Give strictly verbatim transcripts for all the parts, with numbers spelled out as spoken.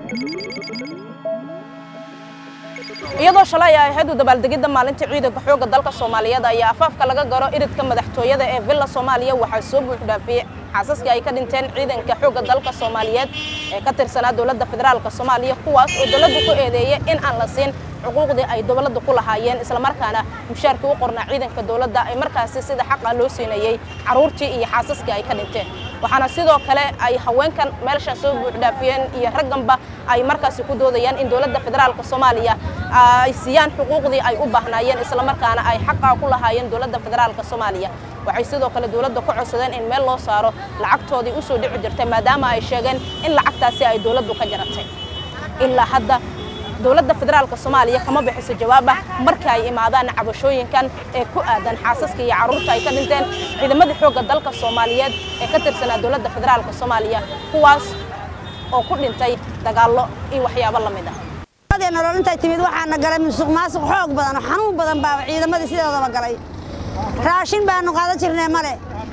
iyadoo shalay ay ahayd dabaaldegida maalinta ciidanka xoogga dalka Soomaaliyeed ayaa afaafka laga garo iridka madaxtooyada ee Villa Soomaaliya waxa soo buux dhaafiyay xaasaska ay ka dhinteen ciidanka xoogga dalka Soomaaliyeed ee ka tirsanaa dawladda federaalka Soomaaliya kuwaas oo dawladdu ku eedeeyay in aan la siin xuquuqdii ay dawladdu ku lahaayeen isla markaana mushaarkii u qornaa ciidanka dawladda ay markaasi sida xaq ah loo siinayay caruurtii iyo xaasaska ay ka dhinteen waxaana sidoo kale ay haweenkan meelsha soo buux dhaafiyeen iyo ragganba ay markaasi ku doodayaan in dawladda federaalka Soomaaliya ay siiyaan xuquuqdii ay u baahnaayeen isla markaana ay xaq ah ku lahaayeen dawladda federaalka Soomaaliya waxay sidoo kale dawladda ku codsadeen in meel loo saaro lacagtoodii u soo dhici jirtay maadaama ay sheegeen in lacagtaasi ay dawladdu ka jaratay ilaa hadda dawladda federaalka Soomaaliya kama bixiso jawaab ah marka ay imaadaan cabashooyinkan ee ku aadan xaasaska iyo caruurta ay ka dhinteen ciidamada xoogga dalka Soomaaliyeed ee ka tirsanaa dawladda federaalka Soomaaliya kuwaas oo ku dhintay dagaallo iyo waxyaabo la mid ah hadii nolol intay timid waxaana galay musuq maasuq xoog badan xanuun badan baa ciidamada sideedaba galay raashin baanu qaadan jirnay male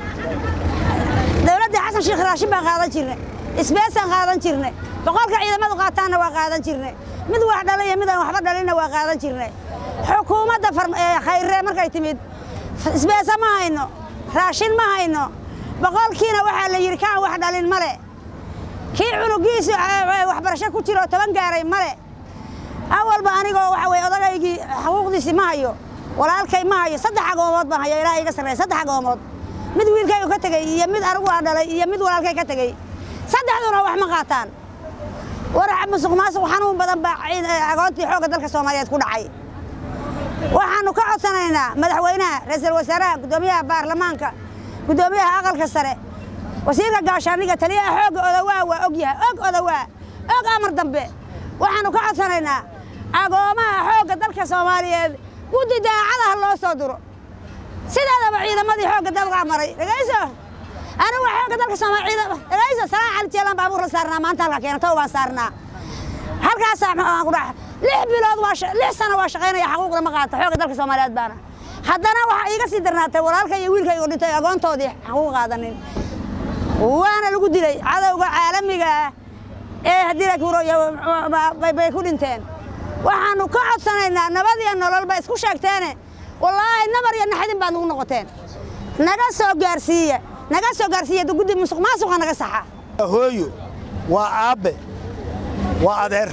dawladda Xasan Sheekh raashin baan qaadan jirnay isbeesan qaadan jirnay boqolka ciidamadu qaataana waa qaadan jirnay mid wax dhalay mid aan waxba dhalina waa qaadan jirnay xukuumadda khayre markay timid isbeesa ma hayno raashin ma hayno boqolkiina waxa la yiri kaan wax dhalin male kii cunugiisu waxbarasho ku jiro toban gaaray male awalba anigoo waxa way odagaygii xuquuqdiisi ma hayo walaalkay ma hayo saddex agoomood baan hayo ilaahay iga sareey saddex agoomood mid wiilkaygu ka tagay iyo mid anigu aan dhalay iyo mid walaalkay ka tagay saddexduna wax ma qaataan waraca musuq maasuq xanuun badan baa agoontii xoogga dalka Soomaaliyeed ku dhacay waxaanu ka codsanaynaa madaxweynaha ra'iisul wasaaraha gudoomiyaha baarlamaanka gudoomiyaha aqalka sare wasiirka gaashaaniga taliyaha xoogga odawaa waa og yahay og odawaa og amar dambe waxaanu ka codsanaynaa agoomaha xoogga dalka Soomaaliyeed guddi daacadaha loo soo diro sidaadaba ciidamadii xoogga dalka maray dhageyso أنا واحد قدرك سمع عيدا ليس سلام على الجيران بابور صارنا ما أنت لك يعني توبا صارنا هل كاس أقول ليه بلاد واش ليه سنة واش غير يا حقوق لما قاعد حقوق قدرك سمع لاد بانا حدنا واحد يقصد درنا تورالك يويل كي يقول أنت أقول توضيح حقوق هذا نين وأنا اللي قلت لي هذا عالمي جا إيه هدي لك ورا ما بيكون إنتين وحنو قاعد سنة نبضي إنه لول بس كوش أكتانه والله النمر ين حدين بعدون نقطين نقص جارسية نقص جارسية تقول دي مسق ما سوق أنا قصحة هويو وأب وأدر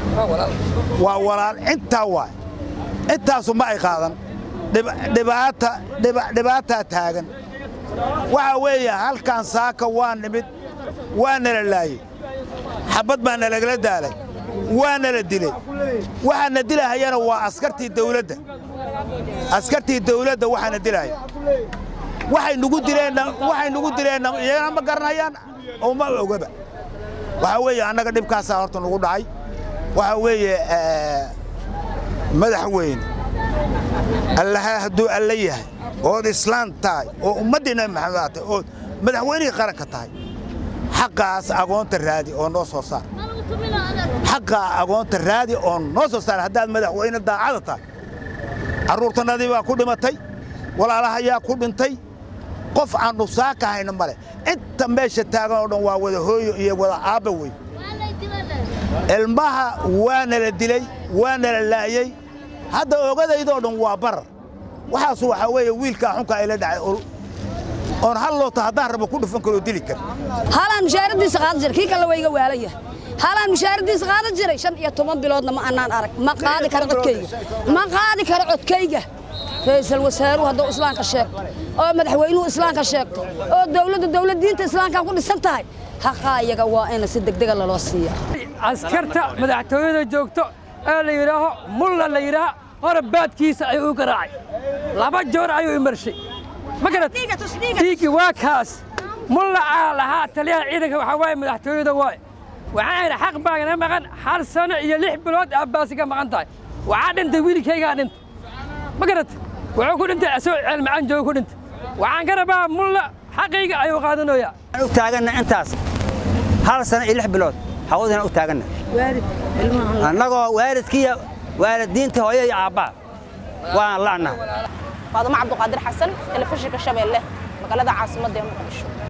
وورال أنت هو أنت سمعي خاطر دبعت دبع دبعت تاجن وعوية هل كان ساك وان نبت وان لله حبت بنا لقلة دالي وان للدليل وحنا الدليل هينا وعسكرتي الدولة عسكرتي الدولة وحنا الدليل waxay nagu direen waxay nagu direen iyana ma garanayaan oo ma ogaba waxa weeye anaga dhibkaas horta nagu dhacay waxa weeye madaxweyne Allah haduu alla yahay oo islaam tahay oo ummadina maxamed oo madaxweyne qaranka tahay xaqaas agoonta raadi oo noo soo saar xaqa agoonta raadi oo noo soo saar hadaa madaxweyne daacad tahay caruurtanadii waa ku dhimatay walaalaha ayaa ku dhintay qof aan nusaaka hayna male inta meesha taagan oo dhan waa wada hooyo iyo wada aaba way ilmaha waana la dilay waana la laayay hadda ogadaydo dhan waa bar waxaas waxa weeye wiilka xunka ay la dhacay oo hal loo tahdaan rabo ku dhufan karo dili kar halan mushaaradiisa qaad jir kii kala wayga waalaya halan mushaaradiisa qaad jiray shan iyo toban biloodna ma aanan arag ma qaadi karo codkayga ma qaadi karo codkayga رئيس الوزراء هذا إسلام كشيك أو مدحوينه إسلام كشيك أو دولة دولة دين إسلام كقول السنتاي حقائق وأنا صدق دقة للوصية عسكرته مدحتوينه جوكته اللي يراه ملا اللي يراه وربات كيس أيوه كراعي لابد جور أيوه يمرشي ما قلت تيجي واكاس ملا على ها تليه عيدك وحواي مدحتوينه واي وعين حق باقي مغن حال سنة يلح بلاد عباسي كم مغنتاي وعاد أنت ويلك هيك أنت ما قلت وعقول أنت أسوء علم عن جو كنت وعن قربا ملا حقيقة أيوة قادنا وياه. وتاجنا أنتاس هذا سنة إلح بلاد حوضنا وتاجنا. وارد. أنا وارد كيا وارد دين تهوي عبا. وأنا لعنا. هذا مع عبد القادر حسن اللي فشك الشباب له مقالة عاصمة ديمقراطية.